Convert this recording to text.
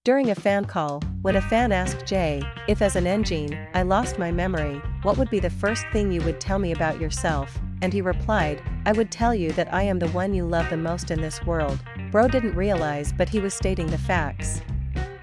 During a fan call, when a fan asked Jay, if as an engine, I lost my memory, what would be the first thing you would tell me about yourself? And he replied, I would tell you that I am the one you love the most in this world. Bro didn't realize, but he was stating the facts.